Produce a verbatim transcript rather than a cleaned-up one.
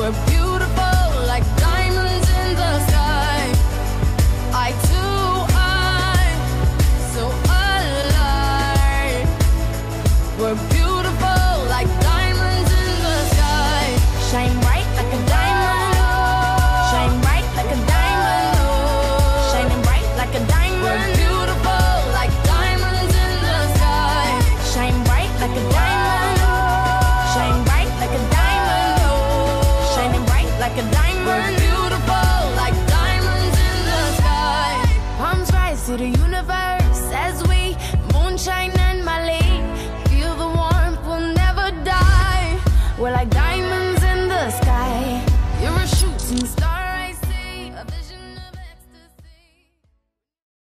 We're beautiful like diamonds in the sky. Eye to eye, so alive. We're beautiful like diamonds in the sky. Shine bright like a diamond. Shine bright like a diamond. Shining bright like a diamond. We're beautiful like diamonds in the sky. Shine bright like a diamond. Shine bright like a diamond. Shining bright like a diamond.